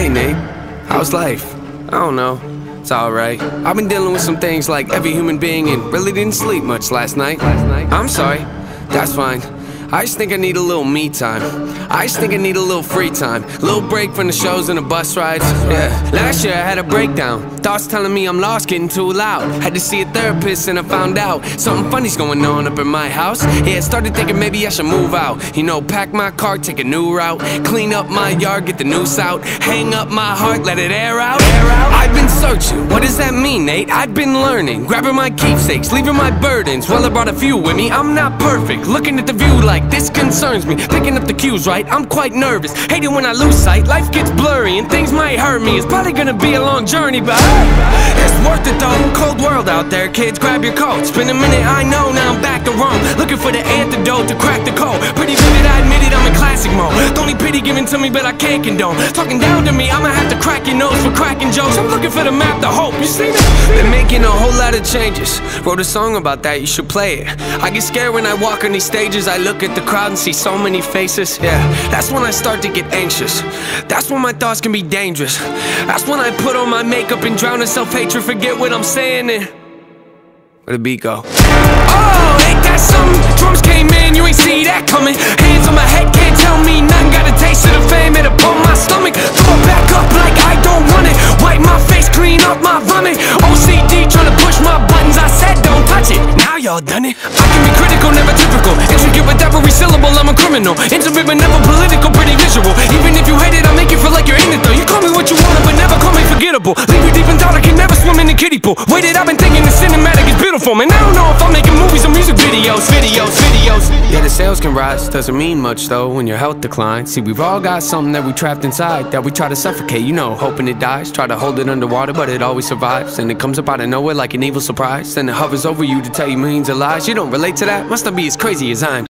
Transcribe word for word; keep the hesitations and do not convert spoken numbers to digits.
Nate, how's life? I don't know, it's alright. I've been dealing with some things like every human being and really didn't sleep much last night. I'm sorry, that's fine. I just think I need a little me time. I just think I need a little free time. A little break from the shows and the bus rides. Yeah, last year I had a breakdown. Thoughts telling me I'm lost, getting too loud. Had to see a therapist and I found out something funny's going on up in my house. Yeah, started thinking maybe I should move out. You know, pack my car, take a new route. Clean up my yard, get the noose out. Hang up my heart, let it air out. I've been searching, what does that mean, Nate? I've been learning, grabbing my keepsakes, leaving my burdens. Well, I brought a few with me, I'm not perfect. Looking at the view like this concerns me. Picking up the cues right, I'm quite nervous. Hate it when I lose sight, life gets blurry and things might hurt me. It's probably gonna be a long journey, but hey, it's worth it though. Cold world out there, kids, grab your coats. Been a minute, I know, now I'm back to Rome. Looking for the antidote to crack the code. Pretty vivid, I admit it, I'm in classic mode. The only pity given to me, but I can't condone. Talking down to me, I'ma have to crack your nose for cracking jokes. I'm looking for the map to hope, you see me? Been making a whole lot of changes. Wrote a song about that, you should play it. I get scared when I walk on these stages. I look at the crowd and see so many faces. Yeah, that's when I start to get anxious. That's when my thoughts can be dangerous. That's when I put on my makeup and drown in self-hatred. Forget what I'm saying and where the beat go? Oh, ain't that something? Drums came in, you ain't see that coming. Hands on my head, can't tell me nothing. Got a taste of the fame, it upon my stomach. Throw it back up like I don't want it. Wipe my face, clean up my vomit. O C D trying to push my buttons. I said don't touch it, now y'all done it. I can be critical, never typical. Intricate with every syllable, I'm a criminal. Intimate but never political, pretty visual. Even if you hate it, I'll make you feel like you're in it though. You call me what you want, but never call me forgettable. Leave you deep in thought, I can never swim in the kiddie pool. Waited, I've been thinking the cinematic is beautiful. Man, I don't know if I'm making movies or music videos, videos, videos. Yeah, the sales can rise, doesn't mean much though when your health declines. See, we've all got something that we trapped inside that we try to suffocate, you know, hoping it dies. Try to hold it underwater, but it always survives. And it comes up out of nowhere like an evil surprise. Then it hovers over you to tell you millions of lies. You don't relate to that? Must not be as crazy as I am.